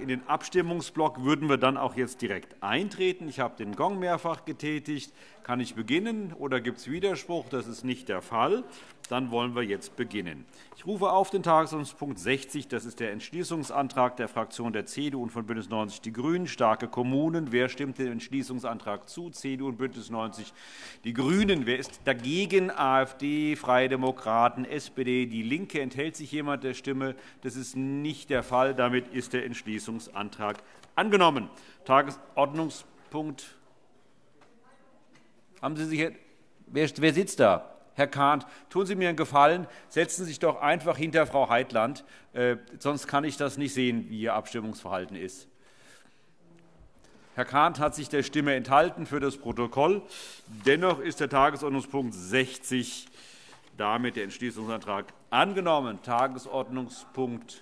In den Abstimmungsblock würden wir dann auch jetzt direkt eintreten. Ich habe den Gong mehrfach getätigt. Kann ich beginnen, oder gibt es Widerspruch? Das ist nicht der Fall. Dann wollen wir jetzt beginnen. Ich rufe auf den Tagesordnungspunkt 60. Das ist der Entschließungsantrag der Fraktion der CDU und von BÜNDNIS 90 die GRÜNEN, starke Kommunen. Wer stimmt dem Entschließungsantrag zu? CDU und BÜNDNIS 90 die GRÜNEN. Wer ist dagegen? AfD, Freie Demokraten, SPD, DIE LINKE. Enthält sich jemand der Stimme? Das ist nicht der Fall. Damit ist der Entschließungsantrag angenommen. Tagesordnungspunkt. Haben Sie sich, wer sitzt da? Herr Kahnt, tun Sie mir einen Gefallen, setzen Sie sich doch einfach hinter Frau Heitland, sonst kann ich das nicht sehen, wie Ihr Abstimmungsverhalten ist. Herr Kahnt hat sich der Stimme enthalten für das Protokoll. Dennoch ist der Tagesordnungspunkt 60 damit der Entschließungsantrag angenommen. Tagesordnungspunkt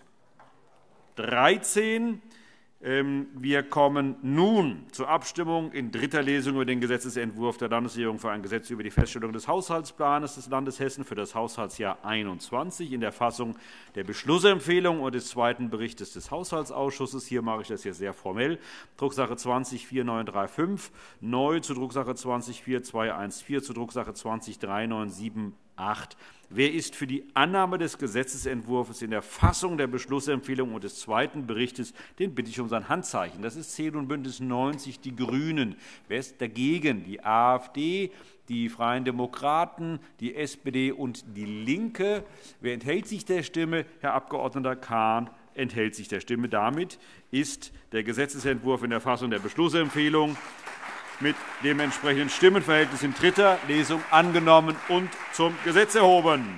13. Wir kommen nun zur Abstimmung in dritter Lesung über den Gesetzentwurf der Landesregierung für ein Gesetz über die Feststellung des Haushaltsplans des Landes Hessen für das Haushaltsjahr 2021 in der Fassung der Beschlussempfehlung und des zweiten Berichts des Haushaltsausschusses. Hier mache ich das jetzt sehr formell. Drucksache 20-4935 neu zu Drucksache 20-4214 zu Drucksache 20-3978. Wer ist für die Annahme des Gesetzentwurfs in der Fassung der Beschlussempfehlung und des zweiten Berichts? Den bitte ich um sein Handzeichen. Das ist CDU und BÜNDNIS 90 die GRÜNEN. Wer ist dagegen? Die AfD, die Freien Demokraten, die SPD und DIE LINKE. Wer enthält sich der Stimme? Herr Abg. Kahn enthält sich der Stimme. Damit ist der Gesetzentwurf in der Fassung der Beschlussempfehlung mit dem entsprechenden Stimmenverhältnis in dritter Lesung angenommen und zum Gesetz erhoben.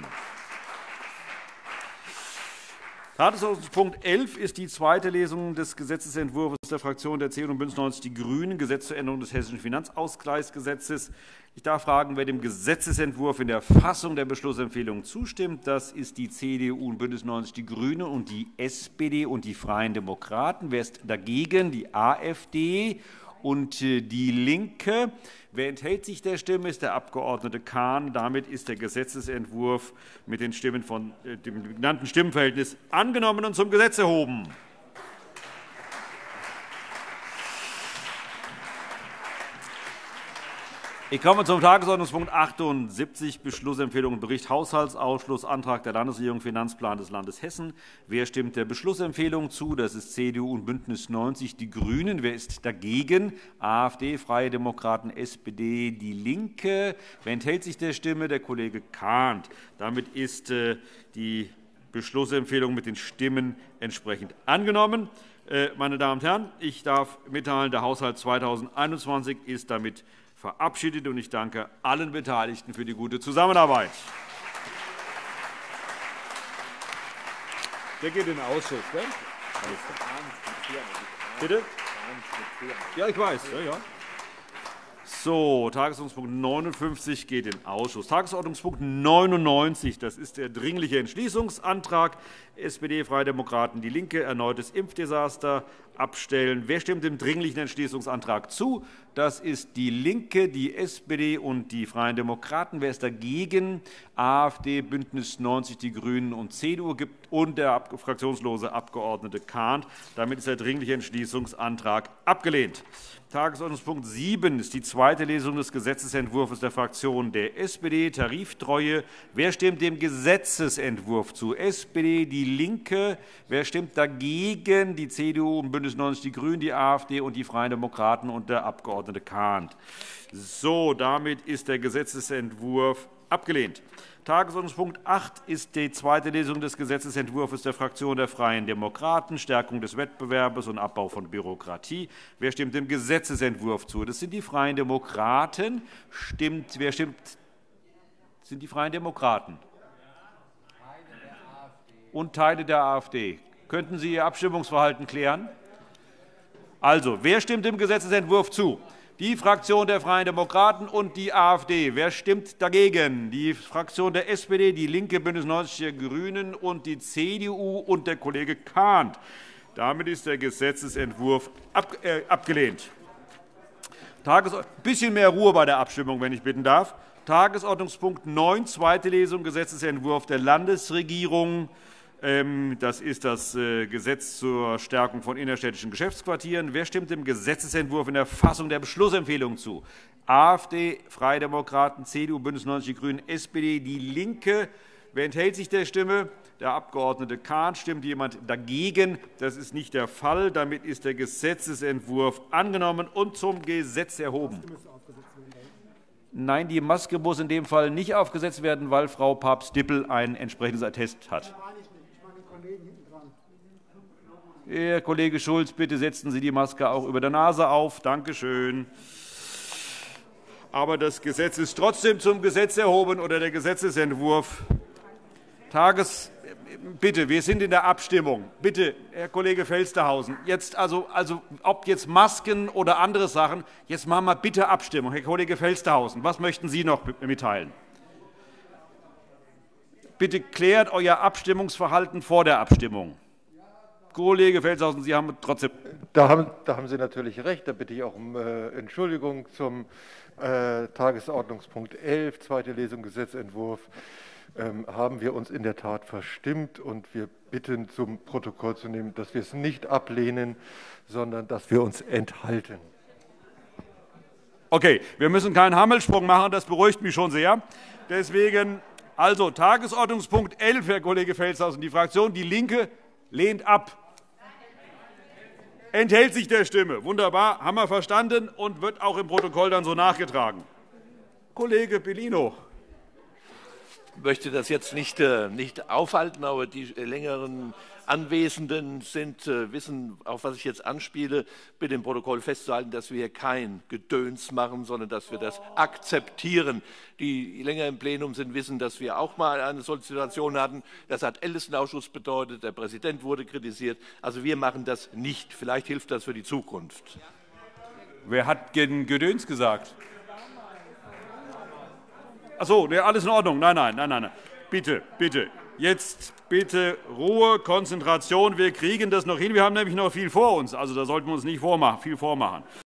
Tagesordnungspunkt 11 ist die zweite Lesung des Gesetzentwurfs der Fraktion der CDU und BÜNDNIS 90 die GRÜNEN, Gesetz zur Änderung des Hessischen Finanzausgleichsgesetzes. Ich darf fragen, wer dem Gesetzentwurf in der Fassung der Beschlussempfehlung zustimmt. Das ist die CDU und BÜNDNIS 90 die GRÜNEN und die SPD und die Freien Demokraten. Wer ist dagegen? Die AfD und DIE LINKE. Wer enthält sich der Stimme, ist der Abg. Kahn. Damit ist der Gesetzentwurf mit den Stimmen von dem genannten Stimmenverhältnis angenommen und zum Gesetz erhoben. Ich komme zum Tagesordnungspunkt 78, Beschlussempfehlung und Bericht Haushaltsausschuss, Antrag der Landesregierung, Finanzplan des Landes Hessen. Wer stimmt der Beschlussempfehlung zu? Das ist CDU und BÜNDNIS 90 die GRÜNEN. Wer ist dagegen? AfD, Freie Demokraten, SPD, DIE LINKE. Wer enthält sich der Stimme? Der Kollege Kahnt. Damit ist die Beschlussempfehlung mit den Stimmen entsprechend angenommen. Meine Damen und Herren, ich darf mitteilen, der Haushalt 2021 ist damit verabschiedet, und ich danke allen Beteiligten für die gute Zusammenarbeit. Der geht in den Ausschuss, gell? Bitte? Ja, ich weiß. Ja. So, Tagesordnungspunkt 59 geht in den Ausschuss. Tagesordnungspunkt 99, das ist der Dringliche Entschließungsantrag SPD, Freie Demokraten, DIE LINKE, erneutes Impfdesaster abstellen. Wer stimmt dem Dringlichen Entschließungsantrag zu? Das ist DIE LINKE, die SPD und die Freien Demokraten. Wer ist dagegen? AfD, BÜNDNIS 90 die GRÜNEN und CDU und der fraktionslose Abg. Kahn. Damit ist der Dringliche Entschließungsantrag abgelehnt. Tagesordnungspunkt 7 ist die zweite Lesung des Gesetzentwurfs der Fraktion der SPD, Tariftreue. Wer stimmt dem Gesetzentwurf zu? SPD, DIE LINKE. Wer stimmt dagegen? Die CDU und BÜNDNIS 90 die GRÜNEN, die AfD und die Freien Demokraten und der Abg. Kahn. So, damit ist der Gesetzentwurf abgelehnt. Tagesordnungspunkt 8 ist die zweite Lesung des Gesetzentwurfs der Fraktion der Freien Demokraten, Stärkung des Wettbewerbs und Abbau von Bürokratie. Wer stimmt dem Gesetzentwurf zu? Das sind die Freien Demokraten. Wer stimmt? Das sind die Freien Demokraten und Teile der AfD. Könnten Sie Ihr Abstimmungsverhalten klären? Also, wer stimmt dem Gesetzentwurf zu? Die Fraktion der Freien Demokraten und die AfD. Wer stimmt dagegen? Die Fraktion der SPD, DIE LINKE, BÜNDNIS 90 die GRÜNEN und die CDU und der Kollege Kahn. Damit ist der Gesetzentwurf abgelehnt. Ein bisschen mehr Ruhe bei der Abstimmung, wenn ich bitten darf. Tagesordnungspunkt 9, zweite Lesung, Gesetzentwurf der Landesregierung Das ist das Gesetz zur Stärkung von innerstädtischen Geschäftsquartieren. Wer stimmt dem Gesetzentwurf in der Fassung der Beschlussempfehlung zu? AfD, Freie Demokraten, CDU, BÜNDNIS 90 die GRÜNEN, SPD, DIE LINKE. Wer enthält sich der Stimme? Der Abg. Kahn. Stimmt jemand dagegen? Das ist nicht der Fall. Damit ist der Gesetzentwurf angenommen und zum Gesetz erhoben. Nein, die Maske muss in dem Fall nicht aufgesetzt werden, weil Frau Papst-Dippel ein entsprechendes Attest hat. Herr Kollege Schulz, bitte setzen Sie die Maske auch über der Nase auf. Danke schön. Aber das Gesetz ist trotzdem zum Gesetz erhoben oder der Gesetzentwurf. Bitte, wir sind in der Abstimmung. Bitte, Herr Kollege Felstehausen, jetzt also ob jetzt Masken oder andere Sachen, jetzt machen wir bitte Abstimmung. Herr Kollege Felstehausen, was möchten Sie noch mitteilen? Bitte klärt euer Abstimmungsverhalten vor der Abstimmung. Kollege Felstehausen, Sie haben trotzdem. Da haben Sie natürlich recht. Da bitte ich auch um Entschuldigung zum Tagesordnungspunkt 11, zweite Lesung Gesetzentwurf. Haben wir uns in der Tat verstimmt, und wir bitten, zum Protokoll zu nehmen, dass wir es nicht ablehnen, sondern dass wir uns enthalten. Okay, wir müssen keinen Hammelsprung machen, das beruhigt mich schon sehr. Deswegen also Tagesordnungspunkt 11, Herr Kollege Felstehausen. Die Fraktion DIE LINKE lehnt ab. Enthält sich der Stimme. Wunderbar, haben wir verstanden und wird auch im Protokoll dann so nachgetragen. Kollege Bellino. Ich möchte das jetzt nicht aufhalten, aber die längeren Anwesenden wissen, auf was ich jetzt anspiele, bitte im Protokoll festzuhalten, dass wir hier kein Gedöns machen, sondern dass wir das akzeptieren. Die länger im Plenum sind, wissen, dass wir auch mal eine solche Situation hatten. Das hat Ältestenausschuss bedeutet, der Präsident wurde kritisiert. Also wir machen das nicht. Vielleicht hilft das für die Zukunft. Wer hat Gedöns gesagt? Ach so, alles in Ordnung. Nein. Bitte, bitte. Jetzt bitte Ruhe, Konzentration. Wir kriegen das noch hin. Wir haben nämlich noch viel vor uns. Also da sollten wir uns nicht viel vormachen.